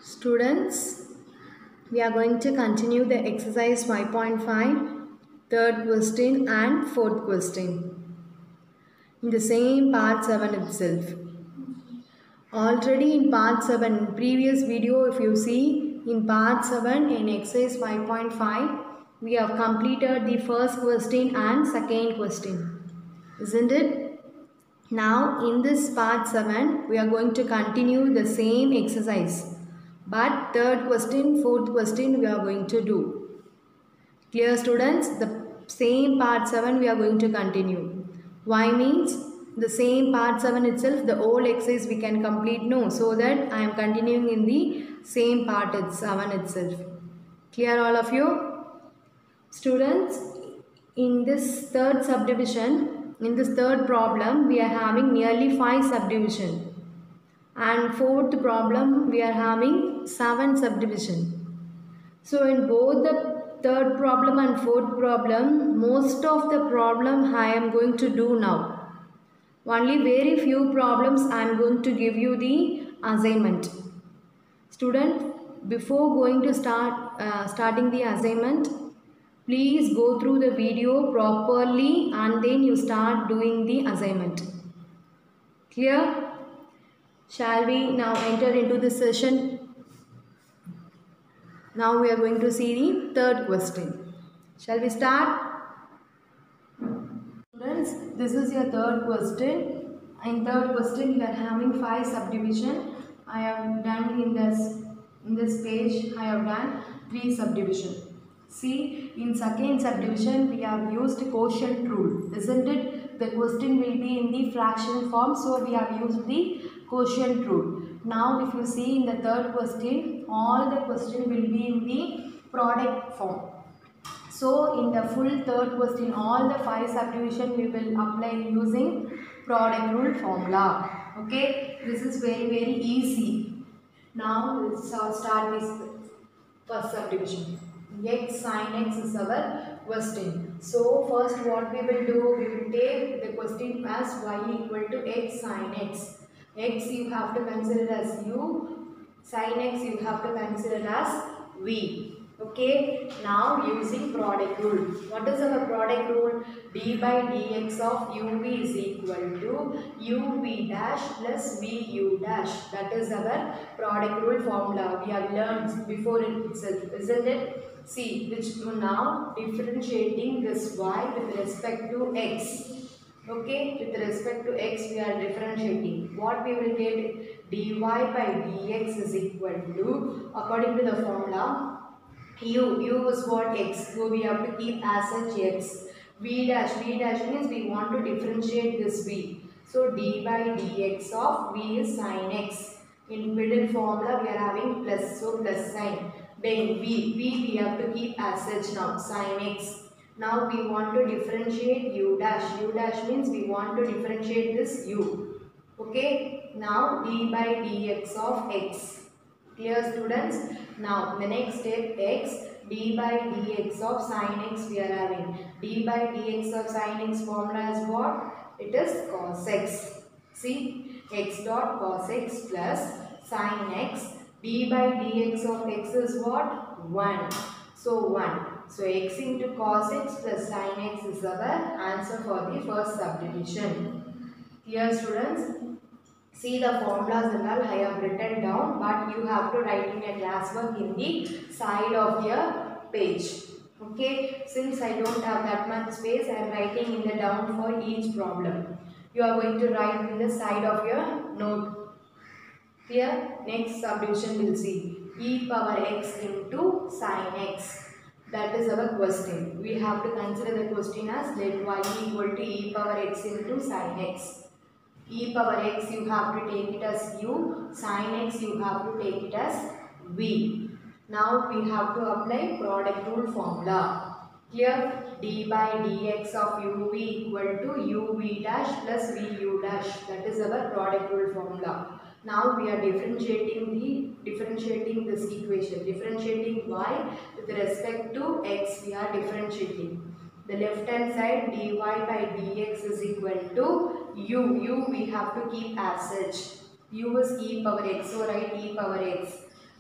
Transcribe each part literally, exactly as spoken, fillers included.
Students, we are going to continue the exercise five point five, third question and fourth question in the same part seven itself. Already in part seven, in previous video, if you see in part seven in exercise five point five, we have completed the first question and second question, isn't it? Now in this part seven, we are going to continue the same exercise. But third question, fourth question we are going to do. Clear students? The same part seven we are going to continue. Why means the same part seven itself, the whole exercise we can complete. No, so that I am continuing in the same part seven itself. Clear all of you? Students, in this third subdivision, in this third problem, we are having nearly five subdivision. And fourth problem, we are having seven subdivision. So in both the third problem and fourth problem, most of the problem I am going to do now. Only very few problems I am going to give you the assignment. Student, before going to start uh, starting the assignment, please go through the video properly and then you start doing the assignment. Clear? Shall we now enter into this session? Now we are going to see the third question. Shall we start? Students, this is your third question. In third question, we are having five subdivision. I have done in this in this page. I have done three subdivision. See, in second subdivision, we have used quotient rule, isn't it? The question will be in the fraction form, so we have used the quotient rule. Now if you see in the third question, all the question will be in the product form. So in the full third question, all the five subdivision we will apply using product rule formula. Okay, this is very very easy. Now let's start this first subdivision. X sin x is our question. So first what we will do, we will take the question as y equal to x sin x. X you have to consider as u, sin x you have to consider as v. Okay, now using product rule. What is our product rule? D by dx of uv is equal to uv dash plus vu dash. That is our product rule formula. We have learned before itself, isn't it? See, which now differentiating this y with respect to x. Okay, with respect to x we are differentiating. What we will get? Dy by dx is equal to, according to the formula, u, u is what? X. So we have to keep as such x. V dash, v dash means we want to differentiate this v. So d by dx of v is sin x. In middle formula we are having plus, so plus sign. Then v, v we have to keep as such now, sin x. Now we want to differentiate u dash. U dash means we want to differentiate this u. Okay. Now d by dx of x. Clear students? Now the next step x, d by dx of sin x we are having. D by dx of sin x formula is what? It is cos x. See, x dot cos x plus sin x. D by dx of x is what? one. So one. So x into cos x plus sin x is our answer for the first subdivision. Clear students? See the formulas and all I have written down, but you have to write in a classwork in the side of your page. Okay, since I don't have that much space, I am writing in the down for each problem. You are going to write in the side of your note. Here, next subdivision we'll see e power x into sin x. That is our question. We have to consider the question as let y equal to e power x into sin x. E power x you have to take it as u, sin x you have to take it as v. Now we have to apply product rule formula. Here d by dx of uv equal to uv dash plus vu dash. That is our product rule formula. Now we are differentiating the differentiating this equation. Differentiating y with respect to x we are differentiating. The left hand side dy by dx is equal to u. U we have to keep as such. U is e power x. So write e power x.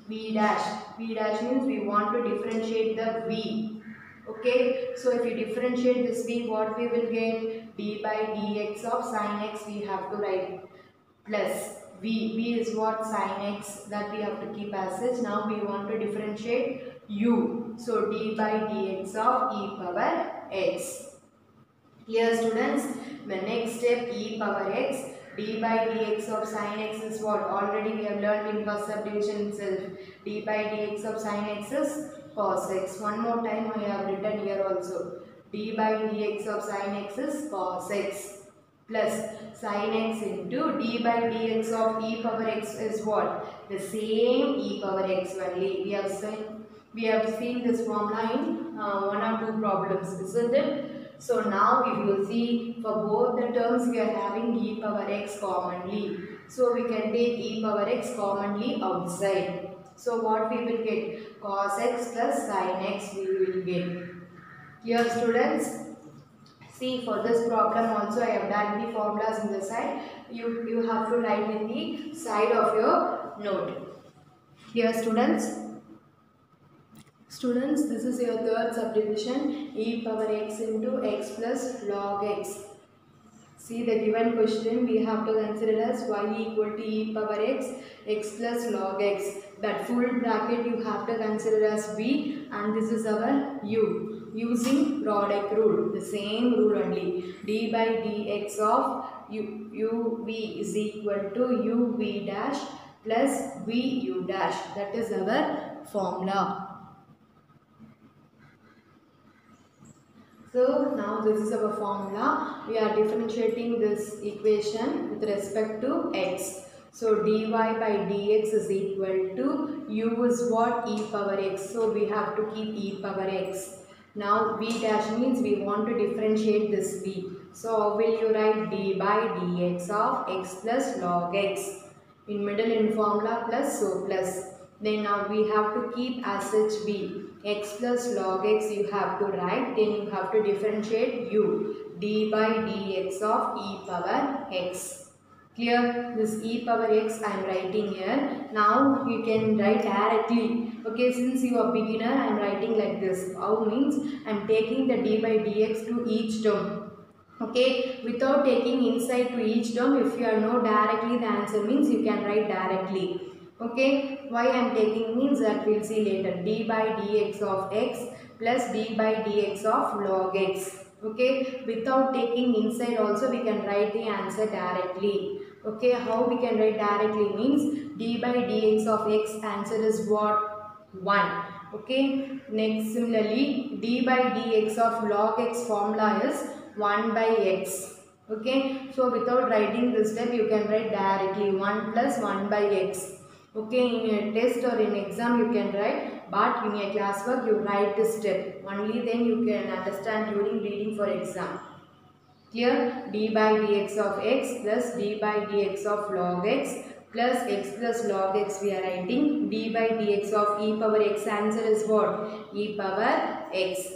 v dash. V dash means we want to differentiate the v. Okay, so if we differentiate this v, what we will get? D by dx of sin x we have to write plus v. V is what? Sin x, that we have to keep as such. Now we want to differentiate u. So d by dx of e power x. Here students, the next step e power x, d by dx of sin x is what? Already we have learned in first subdivision itself. D by dx of sin x is cos x. One more time I have written here also. D by dx of sin x is cos x plus sin x into d by dx of e power x is what? The same e power x only. We have seen, we have seen this formula in uh, one or two problems, isn't it? So now if you see, for both the terms we are having e power x commonly. So we can take e power x commonly outside. So what we will get? Cos x plus sin x we will get. Here students, see, for this problem also I have done the formulas in the side. You, you have to write in the side of your note. Here students, Students, this is your third subdivision, e power x into x plus log x. See the given question, we have to consider as y equal to e power x, x plus log x. That full bracket you have to consider as v, and this is our u. Using product rule, the same rule only. D by dx of u, uv is equal to uv dash plus vu dash. That is our formula. So now this is our formula. We are differentiating this equation with respect to x. So dy by dx is equal to u is what? E power x. So we have to keep e power x. Now v dash means we want to differentiate this v. So how will you write? D by dx of x plus log x. In middle in formula plus, so plus. Then now we have to keep as such v. X plus log x you have to write, then you have to differentiate u. D by dx of e power x. Clear? This e power x I am writing here. Now you can write directly. Okay, since you are beginner, I am writing like this. How means I am taking the d by dx to each term. Okay, without taking inside to each term, if you are know directly the answer means you can write directly. Okay, why I am taking means that we will see later. D by dx of x plus d by dx of log x. Okay, without taking inside also we can write the answer directly. Okay, how we can write directly means d by dx of x answer is what? one. Okay, next similarly d by dx of log x formula is one by x. Okay, so without writing this step you can write directly one plus one by x. Okay, in a test or in exam you can write, but in a classwork you write this step. Only then you can understand during reading for exam. Clear? D by dx of x plus d by dx of log x plus x plus log x we are writing. D by dx of e power x answer is what? E power x.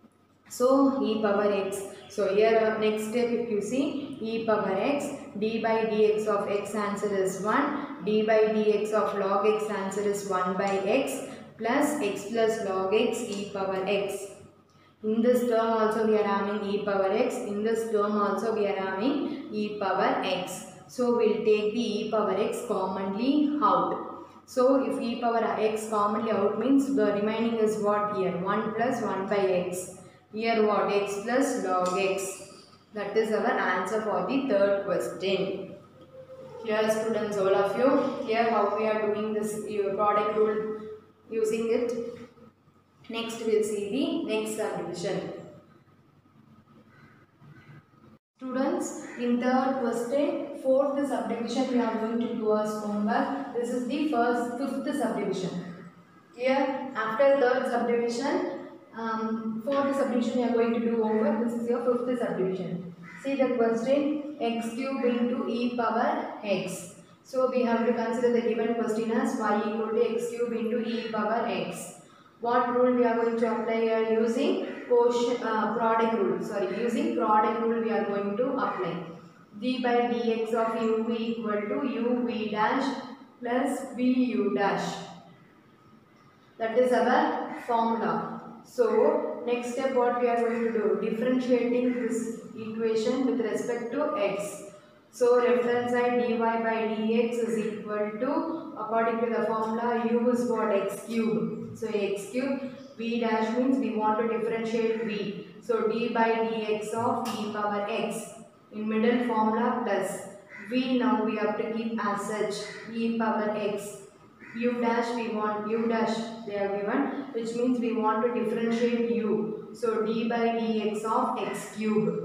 So e power x. So here uh, next step if you see e power x, d by dx of x answer is one. D by dx of log x answer is one by x plus x plus log x e power x. In this term also we are having e power x. In this term also we are having e power x. So we will take the e power x commonly out. So if e power x commonly out means the remaining is what here? one plus one by x. Here what? X plus log x. That is our answer for the third question. Here students, all of you, here how we are doing this product rule using it. Next we will see the next subdivision. Students, in third question, fourth subdivision we are going to do as homework. This is the first, fifth subdivision. Here after third subdivision, um, fourth subdivision we are going to do homework. This is your fifth subdivision. See the question, x cube into e power x. So we have to consider the given question as y equal to x cube into e power x. What rule we are going to apply here? Using quotient, uh, product rule. Sorry, using product rule we are going to apply. D by dx of uv equal to uv dash plus vu dash. That is our formula. So next step what we are going to do? Differentiating this equation with respect to x. So left hand side dy by dx is equal to, according to the formula, u is what? X cube. So x cube, v dash means we want to differentiate v. So d by dx of e power x. In middle formula plus v, now we have to keep as such e power x. U dash we want, u dash they are given, which means we want to differentiate u. So d by dx of x cube.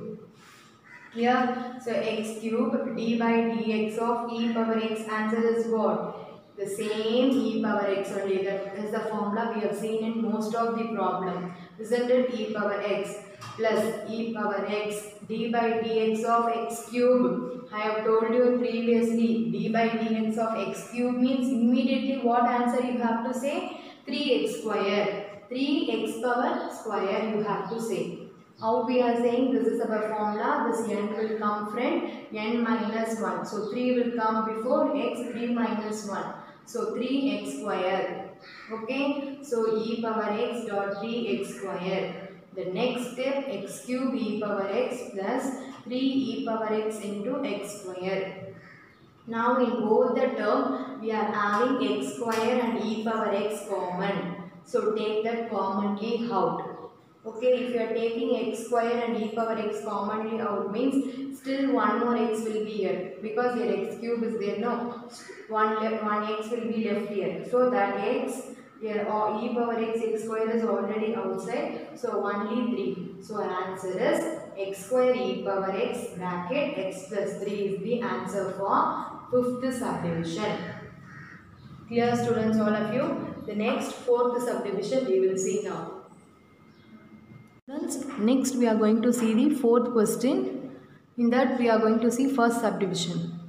Here, so x cube d by dx of e power x, answer is what? The same e power x only. That is the formula we have seen in most of the problem. Isn't it? E power x plus e power x d by dx of x cube. I have told you previously, d by dx of x cube means immediately what answer you have to say? three x square. three x power square you have to say. How we are saying this is our formula, this n will come from n minus one. So three will come before x, three minus one. So three x square. Okay. So e power x dot three x square. The next step, x cube e power x plus three e power x into x square. Now in both the term we are having x square and e power x common. So take that commonly out. Okay, if you are taking x square and e power x commonly out means still one more x will be here, because your x cube is there, no, one, left, one x will be left here. So that x here or e power x, x square is already outside, so only three. So our answer is x square e power x bracket x plus three is the answer for fifth subdivision. Clear students, all of you? The next fourth subdivision we will see now. Next we are going to see the fourth question. In that we are going to see first subdivision.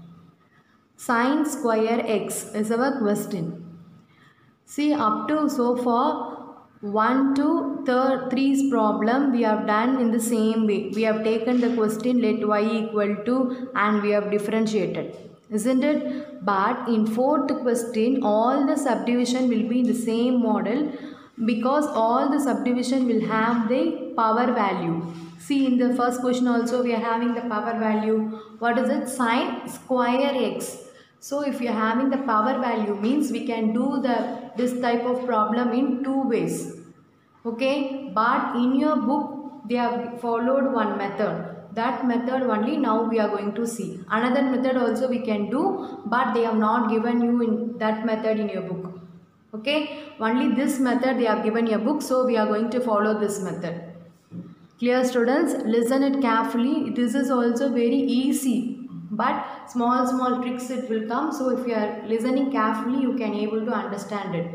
Sine square x is our question. See, up to so far one to three's problem we have done in the same way. We have taken the question let y equal to and we have differentiated, isn't it? But in fourth question all the subdivision will be in the same model, because all the subdivision will have the power value. See, in the first question also we are having the power value. What is it? Sine square x. So if you are having the power value means we can do the this type of problem in two ways. Okay, but in your book they have followed one method. That method only now we are going to see. Another method also we can do, but they have not given you in that method in your book. Okay, only this method they have given your book, so we are going to follow this method. Clear students? Listen it carefully. This is also very easy, but small small tricks it will come. So if you are listening carefully, you can able to understand it.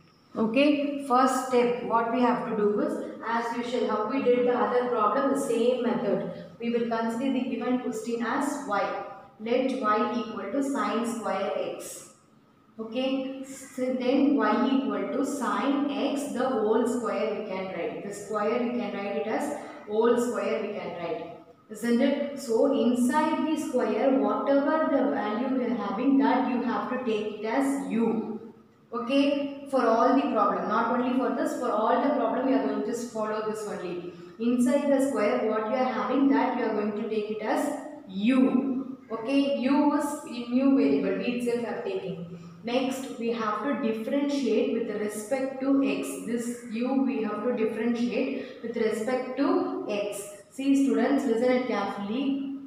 Okay, first step what we have to do is, as usual how we did the other problem, the same method. We will consider the given question as y. Let y equal to sine square x. Okay, so then y equal to sine x the whole square we can write. The square we can write it as whole square we can write. Isn't it? So inside the square whatever the value we are having, that you have to take it as u. Okay, for all the problem, not only for this, for all the problem we are going to follow this only. Inside the square what you are having, that you are going to take it as u. Okay, u is in new variable, we itself are taking. Next we have to differentiate with respect to x. This u we have to differentiate with respect to x. See students, listen it carefully.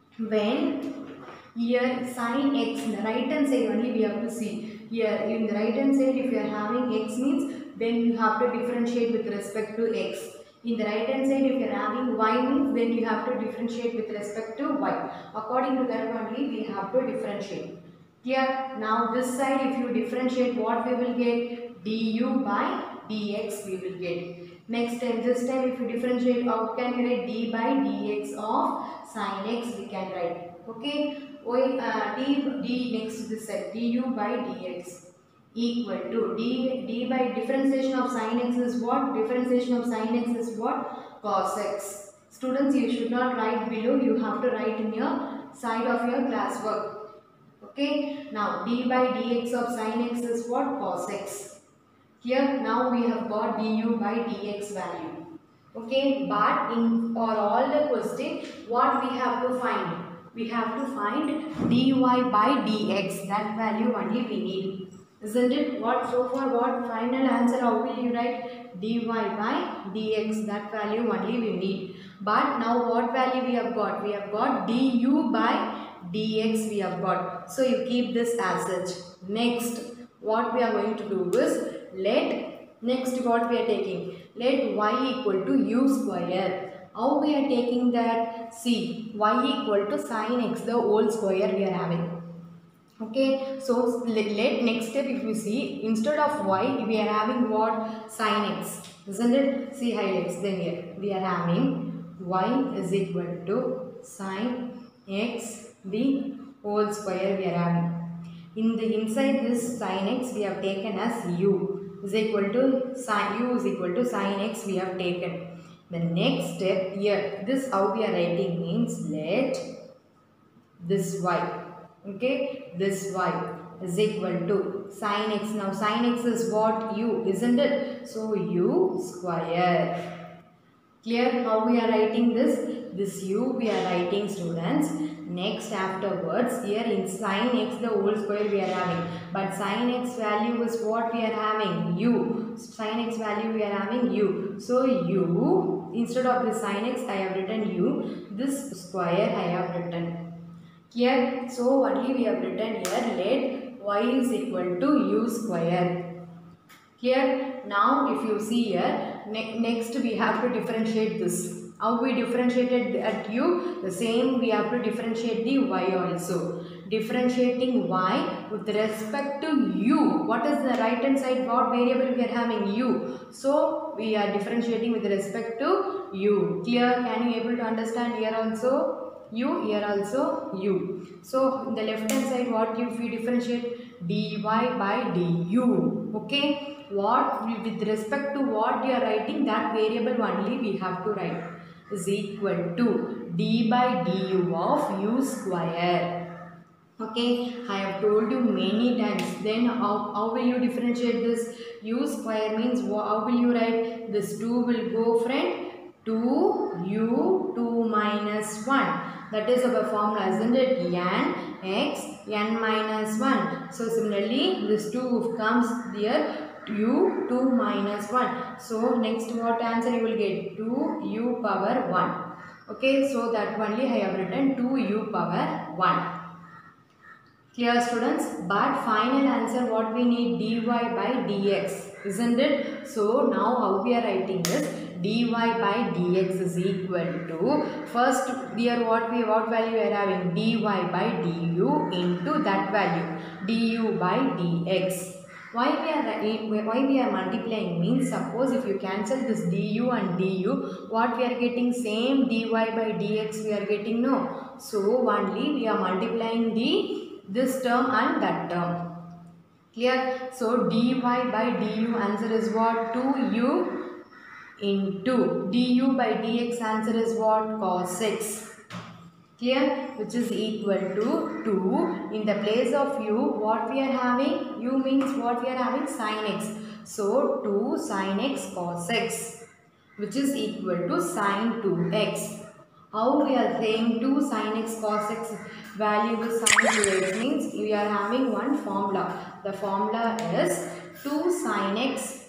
When here sine x, in the right hand side only we have to see. Here in the right hand side if you are having x means, then you have to differentiate with respect to x. In the right hand side if you are having y means, then you have to differentiate with respect to y. According to that only we have to differentiate. Here now this side if you differentiate, what we will get? Du by dx we will get. Next time, this time if you differentiate, how can we write? D by dx of sine x we can write. Okay, o, uh, d, d next to this side, du by dx equal to d, d by differentiation of sine x is what? Differentiation of sine x is what? Cos x. Students, you should not write below, you have to write in your side of your classwork. Okay, now d by dx of sine x is what? Cos x. Here now we have got du by dx value. Okay, but in for all the question, what we have to find? We have to find dy by dx. That value only we need. Isn't it? What so far? What final answer? How will you write dy by dx? That value only we need. But now what value we have got? We have got du by dx. We have got. So you keep this as such. Next, what we are going to do is let next what we are taking. Let y equal to u square. How we are taking that? See, y equal to sin x the whole square we are having. Okay, so let, let next step if you see, instead of y we are having what? Sin x, isn't it? See highlights. Then here we are having y is equal to sin x the whole square we are having. In the inside this sin x we have taken as u is equal to sin u is equal to sin x we have taken. The next step here, this how we are writing means let this y. Okay, this y is equal to sin x. Now sin x is what? U, isn't it? So u square. Clear how we are writing this? This u we are writing, students. Next afterwards here in sin x the whole square we are having. But sin x value is what we are having? U. Sin x value we are having u. So u, instead of the sin x I have written u. This square I have written. Here, so only we have written here let y is equal to u square. Here, now if you see here, ne next we have to differentiate this. How we differentiated at u, the same we have to differentiate the y also. Differentiating y with respect to u. What is the right hand side? What variable we are having? U. So, we are differentiating with respect to u. Clear? Can you able to understand here also? U, here also u. So in the left hand side what if we differentiate dy by du. Okay, what with respect to what you are writing, that variable only we have to write is equal to d by du of u square. Okay, I have told you many times. Then how, how will you differentiate this? U square means how will you write? This two will go friend two u two minus one. That is our formula, isn't it? N x n minus one. So similarly this two comes here u two minus one. So next what answer you will get? two u power one. Okay, so that only I have written two u power one. Clear students? But final answer what we need? Dy by dx, isn't it? So now how we are writing this? Dy by dx is equal to, first here what we what value we are having? Dy by du into that value du by dx. Why we are why we are multiplying means, suppose if you cancel this du and du, what we are getting? Same dy by dx we are getting, no? So only we are multiplying the this term and that term. Clear? So dy by du answer is what? two u into du by dx answer is what? Cos x. Clear? Which is equal to two. In the place of u, what we are having? U means what we are having? Sin x. So two sin x cos x, which is equal to sin two x. How we are saying two sin x cos x value is sin two x means we are having one formula. The formula is two sin x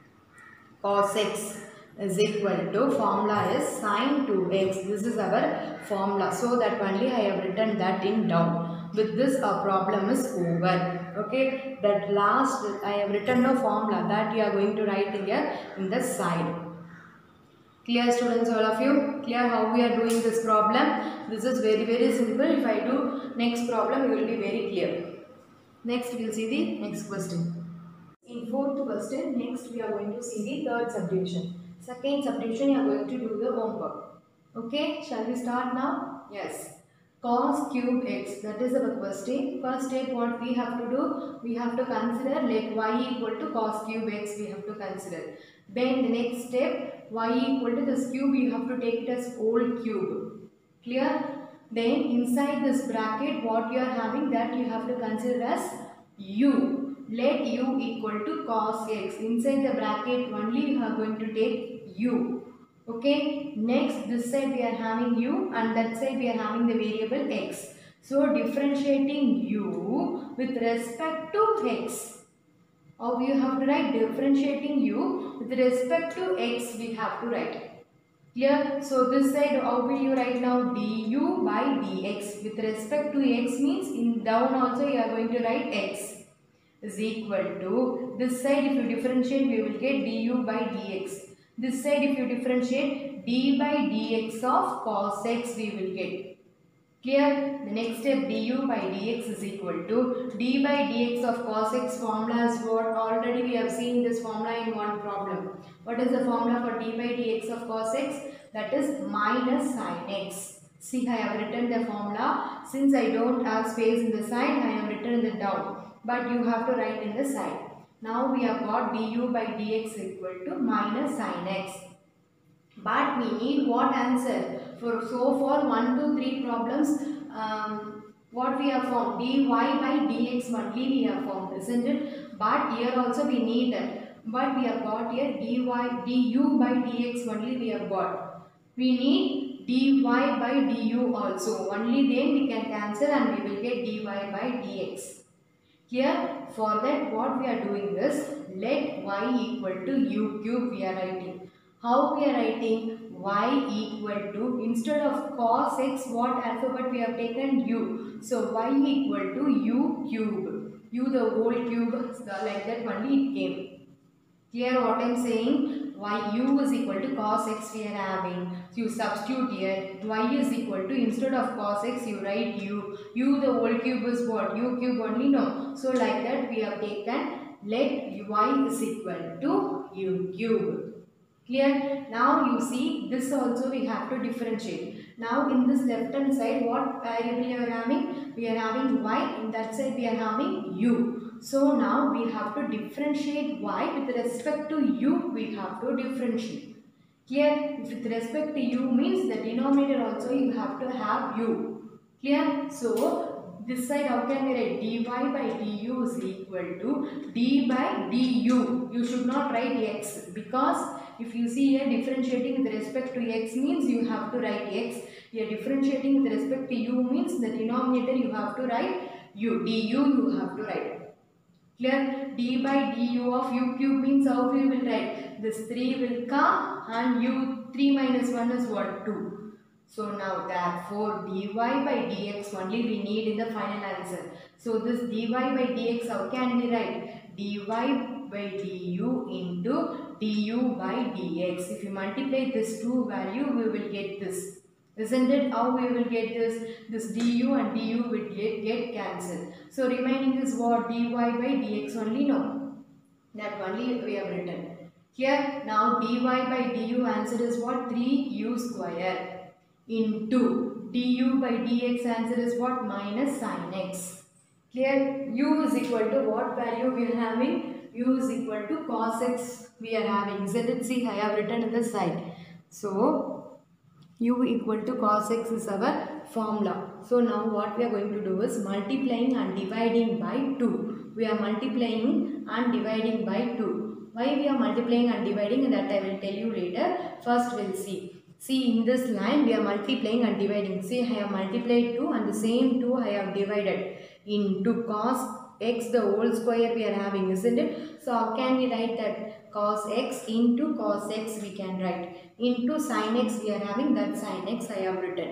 cos x is equal to, formula is sin two x. This is our formula. So that only I have written that in down. With this our problem is over. Okay. That last I have written no formula, that you are going to write here in the side. Clear students, all of you? Clear how we are doing this problem? This is very very simple. If I do next problem, you will be very clear. Next we will see the next question. In fourth question, next we are going to see the third subdivision. Second subdivision, you are going to do the homework. Okay, shall we start now? Yes. Cos cube x, that is our question. First step what we have to do? We have to consider let y equal to cos cube x, we have to consider. Then the next step, y equal to this cube, you have to take it as whole cube. Clear? Then inside this bracket what you are having, that you have to consider as u. let u equal to cos x. Inside the bracket only we are going to take u. Okay, next this side we are having u and that side we are having the variable x. So differentiating u with respect to x. Or we have to write differentiating u with respect to x we have to write. Clear? So this side how will you write now? Du by dx. With respect to x means in down also you are going to write x is equal to, this side if you differentiate we will get du by dx. This side if you differentiate d by dx of cos x we will get. Clear? The next step du by dx is equal to d by dx of cos x formula is what? Already we have seen this formula in one problem. What is the formula for d by dx of cos x? That is minus sin x. See, I have written the formula. Since I don't have space in the side, I have written it down. But you have to write in the side. Now we have got du by dx equal to minus sin x. But we need what answer? For so far one, two, three problems, um, what we have found? Dy by dx only we have found, isn't it? But here also we need that. But we have got here dy, du by dx only we have got. We need dy by du also. Only then we can cancel and we will get dy by dx. Here, for that what we are doing is, let y equal to u cube we are writing. How we are writing? Y equal to, instead of cos x, what alphabet we have taken? U. So y equal to u cube. U the whole cube, like that only it came. Here what I am saying, y u is equal to cos x we are having. So you substitute here, y is equal to, instead of cos x you write u. U the whole cube is what? U cube only, no. So like that we have taken, let y is equal to u cube. Clear? Now you see this also we have to differentiate. Now in this left hand side what variable we are having? We are having y, in that side we are having u. So now we have to differentiate y with respect to u we have to differentiate. Clear? With respect to u means the denominator also you have to have u. Clear? So this side how can we write? Dy by du is equal to d by du. You should not write x, because if you see here differentiating with respect to x means you have to write x. Here differentiating with respect to u means the denominator you have to write u. Du you have to write. Clear? D by du of u cube means how we will write? This three will come and u three minus one is what? two. So now therefore dy by dx only we need in the final answer. So this dy by dx how can we write? Dy by du into du by dx. If you multiply this two value we will get this. Isn't it? How we will get this? This du and du will get, get cancelled. So remaining is what? Dy by dx only, no. That only we have written. Here now dy by du answer is what? three u square into du by dx answer is what? Minus sin x. Clear? U is equal to what value we are having? U is equal to cos x we are having. Isn't it? See, I have written on the side. So u equal to cos x is our formula. So now what we are going to do is multiplying and dividing by two. We are multiplying and dividing by two. Why we are multiplying and dividing, and that I will tell you later. First we'll see. See, in this line we are multiplying and dividing. See, I have multiplied two and the same two I have divided into cos x the whole square we are having, isn't it? So how can we write that? Cos x into cos x we can write. Into sin x we are having, that sin x I have written.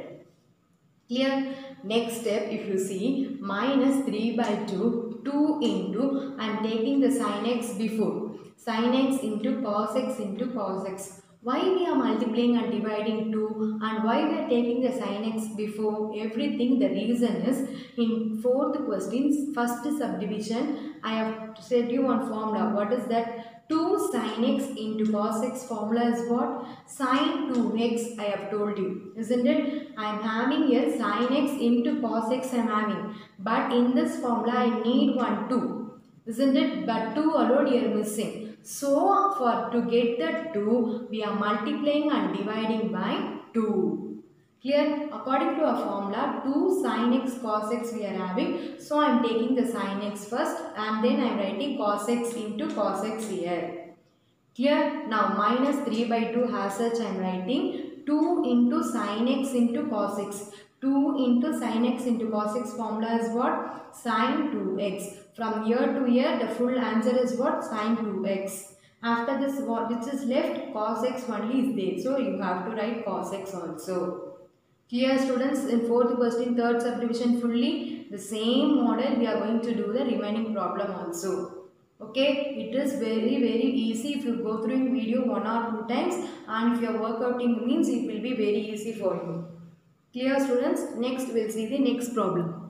Clear? Next step, if you see, minus three by two, two into, I am taking the sin x before. Sin x into cos x into cos x. Why we are multiplying and dividing two, and why we are taking the sin x before everything? The reason is, in fourth question, first subdivision, I have said you one formula. What is that? two sin x into cos x formula is what? Sin two x I have told you. Isn't it? I am having here sin x into cos x I am having. But in this formula I need one two. Isn't it? But two alone here missing. So, for to get the two, we are multiplying and dividing by two. Clear? According to our formula, two sin x cos x we are having. So I am taking the sin x first and then I am writing cos x into cos x here. Clear? Now minus three by two as such I am writing two into sin x into cos x. two into sin x into cos x formula is what? Sin two x. From here to here the full answer is what? Sin two x. After this what which is left? Cos x only is there. So you have to write cos x also. Clear students? In fourth question, third subdivision fully the same model we are going to do the remaining problem also. Okay, it is very very easy if you go through video one or two times, and if you are workouting means it will be very easy for you. Clear students? Next we will see the next problem.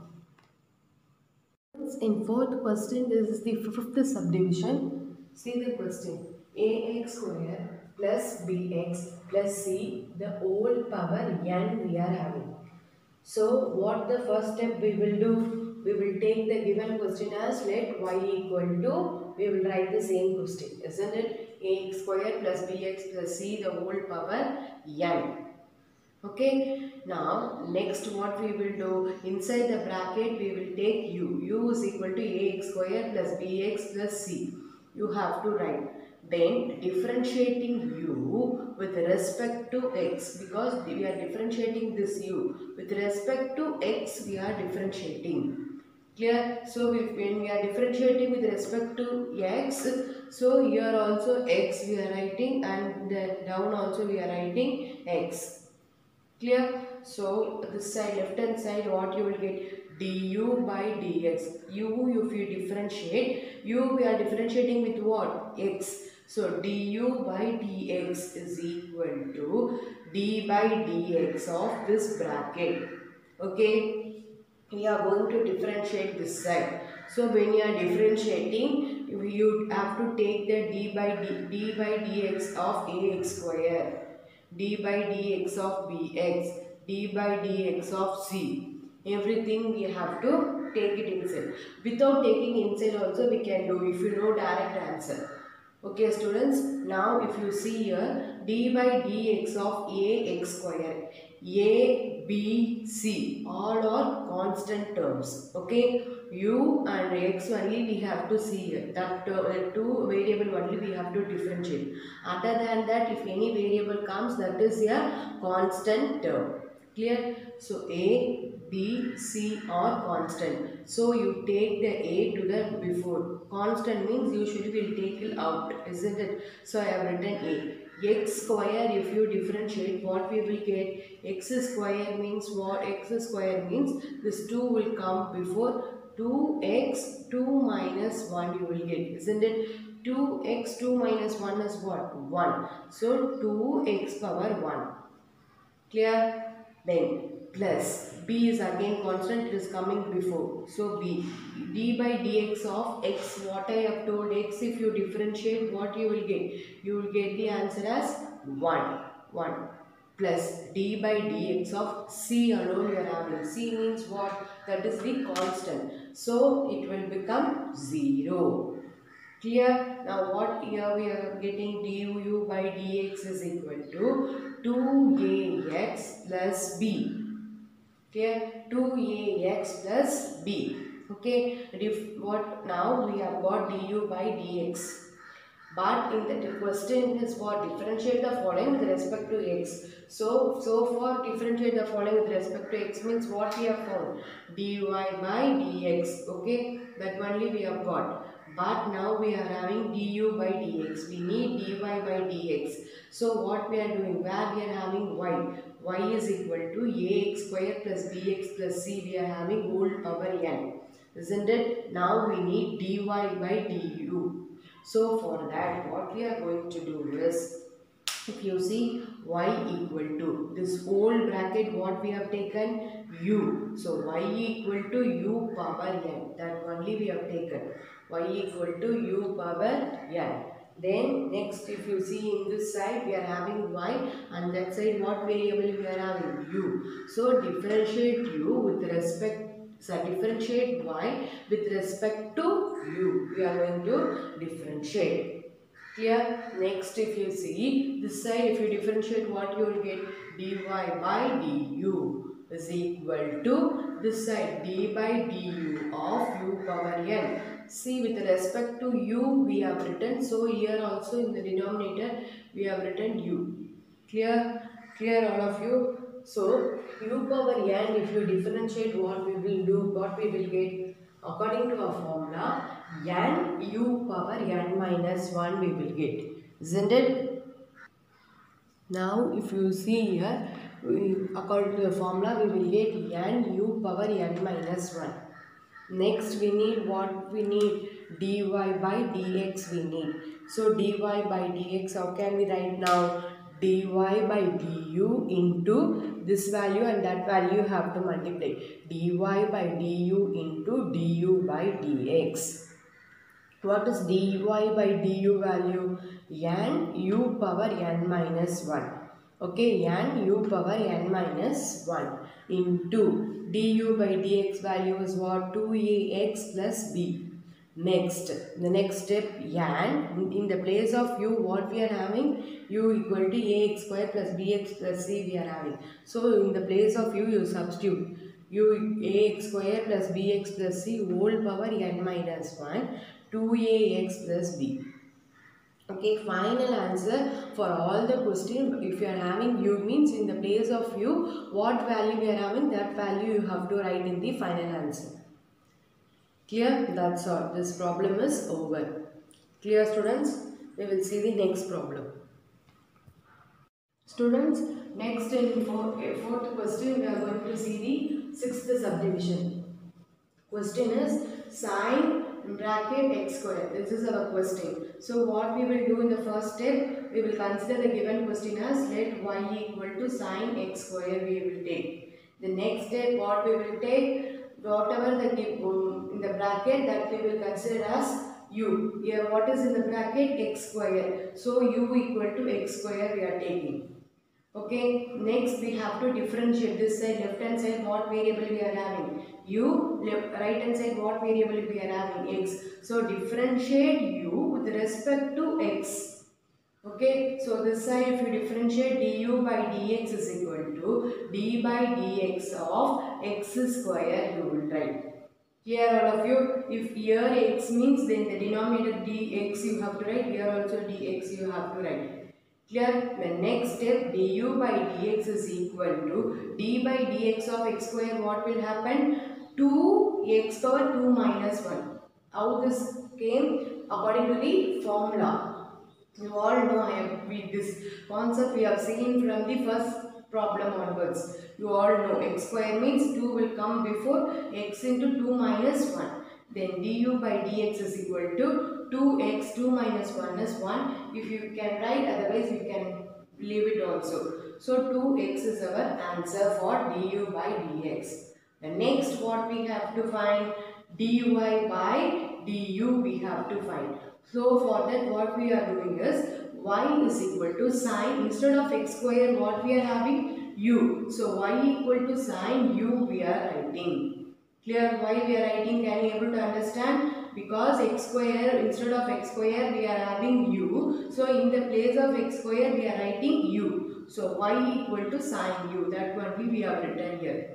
In fourth question, this is the fifth subdivision. See the question. Ax square plus bx plus c the whole power n we are having. So what the first step we will do? We will take the given question as let y equal to, we will write the same question, isn't it? Ax square plus bx plus c the whole power n. Okay, now next what we will do, inside the bracket we will take u. U is equal to ax square plus bx plus c. You have to write. Then differentiating u with respect to x, because we are differentiating this u with respect to x, we are differentiating. Clear? So if, when we are differentiating with respect to x, so here also x we are writing and down also we are writing x. Clear? So this side, left hand side, what you will get? Du by dx. U if you differentiate, u we are differentiating with what? X. So du by dx is equal to d by dx of this bracket. Okay. We are going to differentiate this side. So when you are differentiating, you have to take the d by d, d by dx of ax square, d by dx of bx, d by dx of c. Everything we have to take it inside. Without taking inside also we can do if you know direct answer. Okay students, now if you see here, d by dx of ax square, a, b, c all are constant terms. Okay, u and x only we have to see here. That uh, two variable only we have to differentiate. Other than that, if any variable comes, that is a constant term. Clear? So a, b, c are constant. So you take the a to the before. Constant means usually we will take it out, isn't it? So I have written a. X square, if you differentiate, what we will get? X square means what? X square means this two will come before two x, two minus one you will get, isn't it? two x, two minus one is what? one. So two x power one. Clear? Then plus b is again constant, it is coming before. So b, d by dx of x, what I have told, x if you differentiate, what you will get? You will get the answer as one. one plus d by dx of c alone you are having. C means what? That is the constant. So it will become zero. Clear? Now what here we are getting? Du by dx is equal to two a x plus b. Clear? two a x plus b. Okay. And if what now we have got du by dx. But in the question is what? Differentiate the following with respect to x. So, so far differentiate the following with respect to x means what we have found? Dy by dx. Okay. That only we have got. But now we are having du by dx. We need dy by dx. So what we are doing? Where we are having y. Y is equal to ax square plus bx plus c. We are having whole power n. Isn't it? Now we need dy by du. So for that what we are going to do is, if you see y equal to this whole bracket, what we have taken? U. So y equal to u power n. That only we have taken. Y equal to u power n. Then next if you see in this side we are having y, and that side what variable we are having? U. So differentiate u with respect So differentiate y with respect to u. We are going to differentiate. Clear? Next, if you see this side, if you differentiate, what you will get? Dy by du is equal to this side d by du of u power n. See, with respect to u we have written, so here also in the denominator we have written u. Clear? Clear all of you? So u power n, if you differentiate, what we will do, what we will get? According to our formula, n u power n minus one we will get. Isn't it? Now if you see here, we, according to the formula, we will get n u power n minus one. Next we need what we need? Dy by dx we need. So dy by dx, how can we write now? Dy by du into this value and that value you have to multiply. Dy by du into du by dx. What is dy by du value? N u power n minus one. Okay, n u power n minus one into du by dx value is what? two a x plus b. Next, the next step, n in the place of u, what we are having? U equal to ax square plus bx plus c we are having. So in the place of u, you substitute u ax square plus bx plus c whole power n minus one, two a x plus b. Okay, final answer for all the question. If you are having u means in the place of u, what value we are having, that value you have to write in the final answer. Clear? That's all. This problem is over. Clear, students? We will see the next problem. Students, next in fourth, fourth question we are going to see the sixth subdivision. Question is sine bracket x square. This is our question. So what we will do in the first step, we will consider the given question as let y equal to sine x square we will take. The next step, what we will take, whatever the in the bracket, that we will consider as u. Here what is in the bracket? X square. So u equal to x square we are taking. Okay, next we have to differentiate this side, left hand side, what variable we are having? U, left, right hand side, what variable we are having? X. So differentiate u with respect to x. Okay, so this side if you differentiate du by dx is equal to d by dx of x square you will write. Here all of you, if here x means then the denominator dx you have to write, here also dx you have to write. Clear? The next step, du by dx is equal to d by dx of x square, what will happen? two x power two minus one. How this came? According to the formula. You all know I have read this concept we have seen from the first problem onwards. You all know x square means two will come before x into two minus one. Then du by dx is equal to two x, two minus one is one. If you can write, otherwise you can leave it also. So two x is our answer for du by dx. The next what we have to find, dy by du we have to find. So for that what we are doing is y is equal to sine, instead of x square what we are having? U. So y equal to sine u we are writing. Clear? Why we are writing? Can you able to understand? Because x square, instead of x square we are having u. So in the place of x square we are writing u. So y equal to sine u. That only we have written here.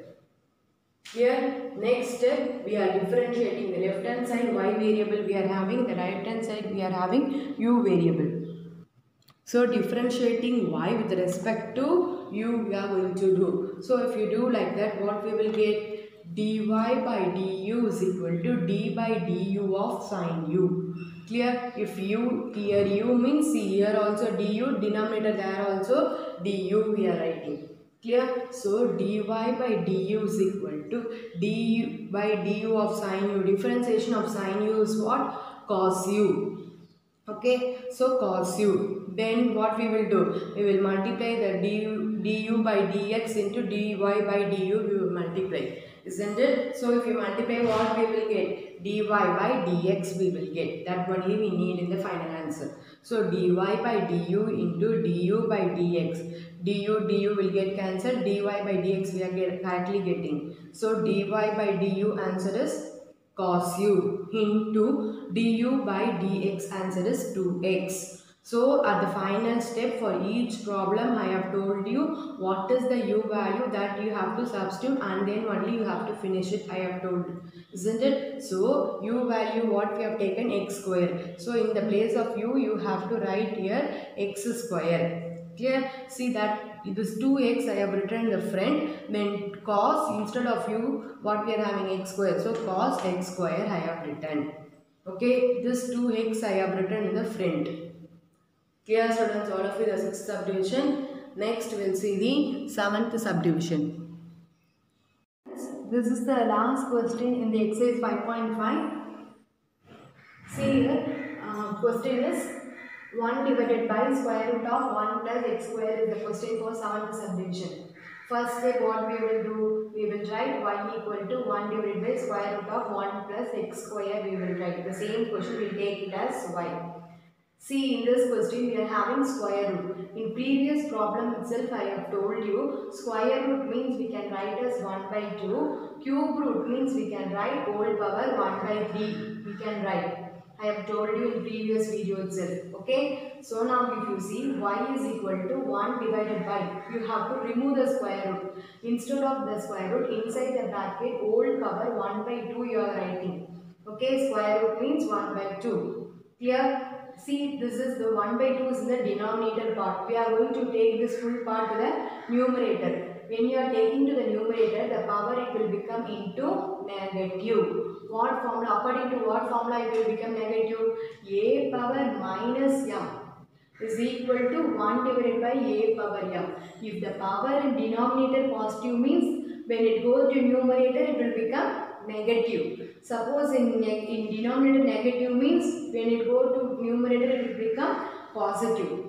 Here, next step, we are differentiating the left hand side y variable we are having, the right hand side we are having u variable. So differentiating y with respect to u we are going to do. So if you do like that, what we will get? Dy by du is equal to d by du of sine u. Clear? If u, here u means here also du, denominator there also du we are writing. Clear? So dy by du is equal to d by du of sine u. Differentiation of sine u is what? Cos u. Okay, so cos u. Then what we will do? We will multiply the du, du by dx into dy by du. We will multiply. Isn't it? So if you multiply, what we will get? Dy by dx we will get. That only we need in the final answer. So dy by du into du by dx. Du, du will get cancelled. Dy by dx we are get, directly getting. So dy by du answer is cos u into du by dx answer is two x. So at the final step for each problem I have told you what is the u value that you have to substitute, and then only you have to finish it, I have told, isn't it? So u value what we have taken, x square. So in the place of u you have to write here x square. Clear? See that this two x I have written in the front, then cos instead of u what we are having x square. So cos x square I have written. Okay, this two x I have written in the front. Clear students, all of you, the sixth subdivision. Next we will see the seventh subdivision. This is the last question in the exercise five point five. See here, uh, question is one divided by square root of one plus x square is the question for seventh subdivision. First step what we will do, we will write y equal to one divided by square root of one plus x square, we will write. The same question we will take it as y. See, in this question we are having square root. In previous problem itself I have told you square root means we can write as one by two. Cube root means we can write whole power one by three. We can write. I have told you in previous video itself. Okay. So now if you see y is equal to one divided by, you have to remove the square root. Instead of the square root, inside the bracket whole power one by two you are writing. Okay. Square root means one by two. Clear? See, this is the one by two is in the denominator part. We are going to take this full part to the numerator. When you are taking to the numerator, the power it will become into negative. What formula? According to what formula it will become negative? A power minus m is equal to one divided by a power m. If the power in denominator positive means when it goes to numerator it will become negative. Suppose in, in denominator negative means when it go to numerator it will become positive.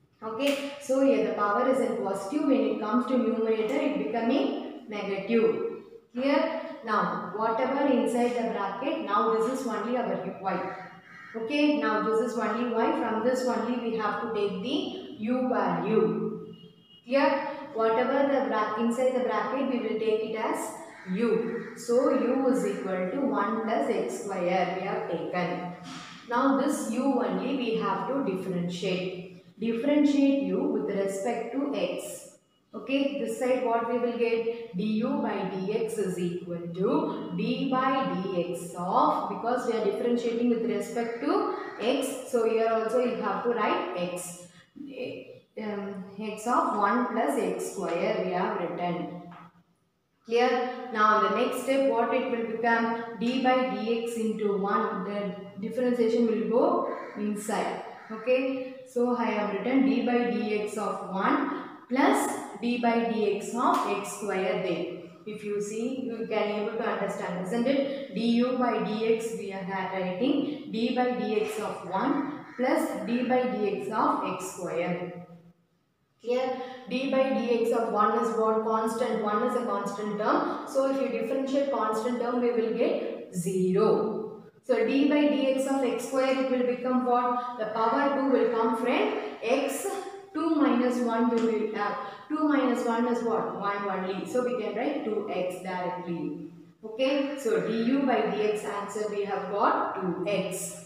Okay, so here the power is in positive, when it comes to numerator it becoming negative. Clear? Now whatever inside the bracket, now this is only our y. Okay, now this is only y, from this only we have to take the u value. Clear? Whatever the bracket inside the bracket we will take it as u. So u is equal to one plus x square we have taken. Now this u only we have to differentiate. Differentiate u with respect to x. Okay, this side what we will get, du by dx is equal to d by dx of, because we are differentiating with respect to x, so here also you have to write x. Um, x of one plus x square we have written. Clear? Now the next step what it will become, d by dx into one, the differentiation will go inside. Okay, so I have written d by dx of one plus d by dx of x square there. If you see, you can able to understand, isn't it? Du by dx we are writing d by dx of one plus d by dx of x square. Here d by dx of one is what? Constant. one is a constant term. So if you differentiate constant term we will get zero. So d by dx of x square it will become what? The power two will come from x. two minus one we will have. two minus one is what? one only. So we can write two x directly. Okay. So du by dx answer we have got two x.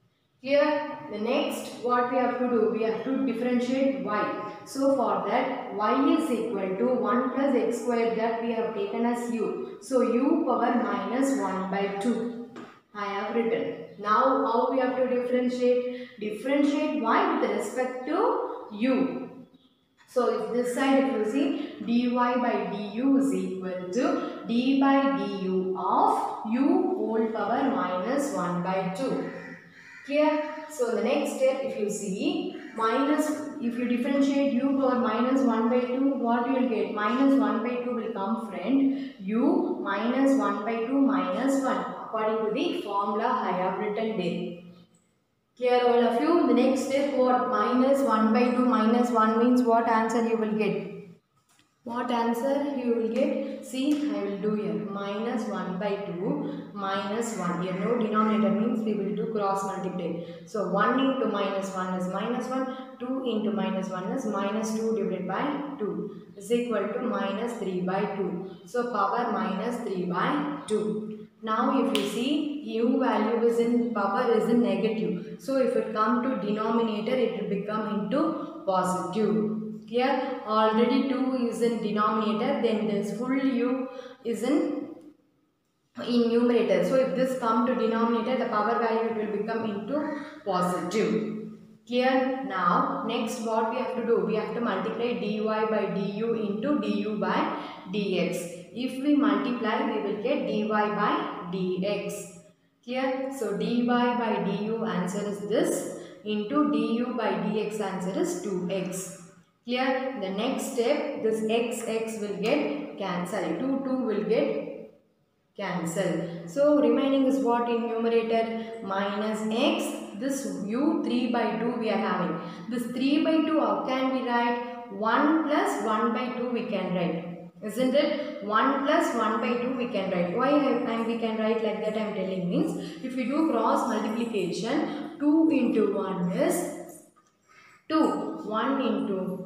Here the next what we have to do, we have to differentiate y. So for that y is equal to one plus x square that we have taken as u. So u power minus one by two. I have written. Now how we have to differentiate? Differentiate y with respect to u. So if this side if you see dy by du is equal to d by du of u whole power minus one by two. Clear? So the next step if you see minus, if you differentiate u power minus one by two, what you will get? Minus one by two will come friend u minus one by two minus one according to the formula I have written there. Clear all of you? The next step what? Minus one by two minus one means what answer you will get? What answer you will get? See, I will do here minus one by two minus one. Here no denominator means we will do cross multiply. So one into minus one is minus one, two into minus one is minus two divided by two is equal to minus three by two. So power minus three by two. Now if you see, u value is in power is in negative. So if it come to denominator, it will become into positive. Clear? Already two is in denominator, then this full u is in in numerator. So if this come to denominator, the power value it will become into positive. Clear? Now next what we have to do, we have to multiply dy by du into du by dx. If we multiply, we will get dy by dx. Clear? So dy by du answer is this, into du by dx answer is two x. Clear? The next step, this x x will get cancelled, two two will get cancel. So remaining is what in numerator, minus x, this u three by two we are having. This three by two, how can we write? one plus one by two we can write. Isn't it? one plus one by two we can write. Why I, we can write like that I am telling means, if we do cross multiplication, two into one is two. one into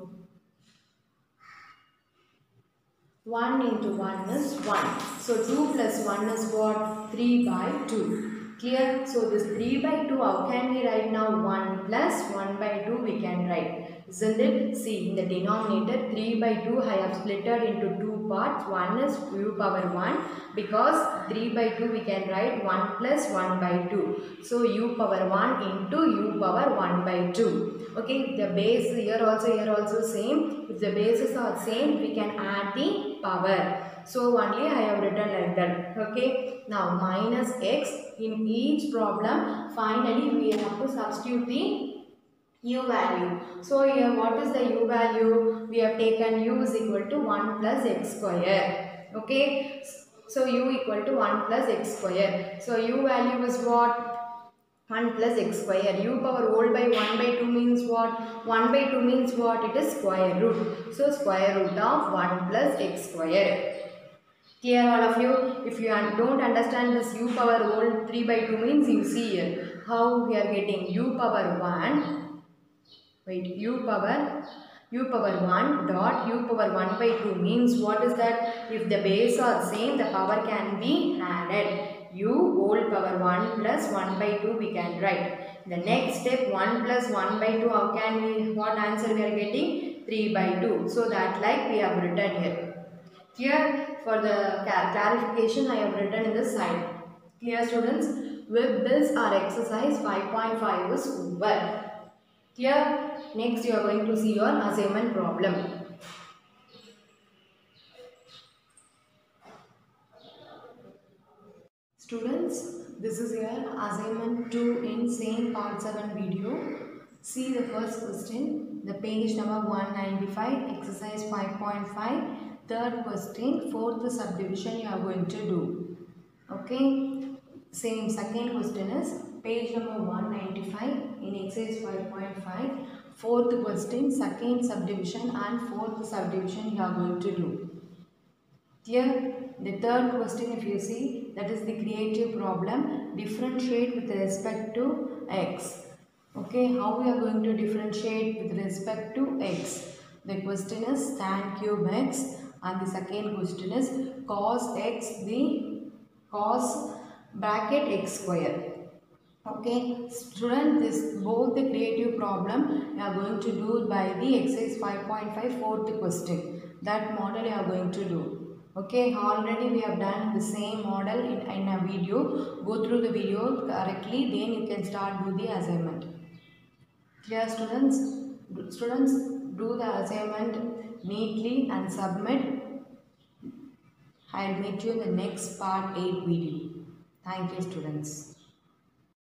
one into one is one. So two plus one is what? three by two. Clear? So this three by two, how can we write now? one plus one by two we can write. Isn't it? See, in the denominator, three by two I have splitted into two parts. One is u power one, because three by two we can write one plus one by two. So u power one into u power one by two. Okay, the base here also, here also same. If the bases are same, we can add the power. So only I have written like that. Okay, now minus x, in each problem finally we have to substitute the u value. So here what is the u value? We have taken u is equal to one plus x square. Okay, so u equal to one plus x square. So u value is what? one plus x square. U power whole by one by two means what? one by two means what? It is square root. So square root of one plus x square. Clear all of you? If you don't understand this u power whole three by two means, you see here how we are getting u power one. Wait, u power u power one dot u power one by two means what is that? If the base are same, the power can be added. U whole power one plus one by two we can write. The next step, one plus one by two, how can we, what answer we are getting? three by two. So that like we have written here. Here for the clarification I have written in this side. Clear students? With this our exercise five point five is over. Clear? Next you are going to see your assignment problem. Students, this is your assignment two in same part seven video. See the first question, the page number one ninety-five, exercise five point five, third question, fourth subdivision you are going to do. Okay, same second question is page number one ninety-five in exercise five point five, fourth question, second subdivision and fourth subdivision you are going to do. Clear? The third question if you see, that is the creative problem, differentiate with respect to x. Okay, how we are going to differentiate with respect to x? The question is tan cube x and the second question is cos x, the cos bracket x square. Okay, student, this both the creative problem you are going to do by the exercise five point five, fourth question. That model you are going to do. Okay, already we have done the same model in, in a video. Go through the video correctly, then you can start do the assignment. Clear students? Students, do the assignment neatly and submit. I will meet you in the next part eight video. Thank you students.